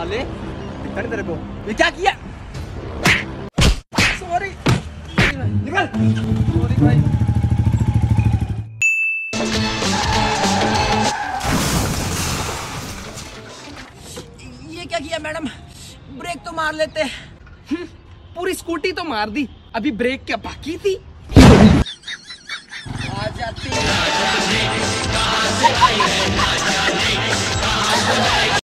साले, दिखता नहीं तेरे को? ये क्या किया? सॉरी, निकल। सॉरी भाई। ये क्या किया मैडम? ब्रेक तो मार लेते। पूरी स्कूटी तो मार दी, अभी ब्रेक क्या बाकी थी? आ जाती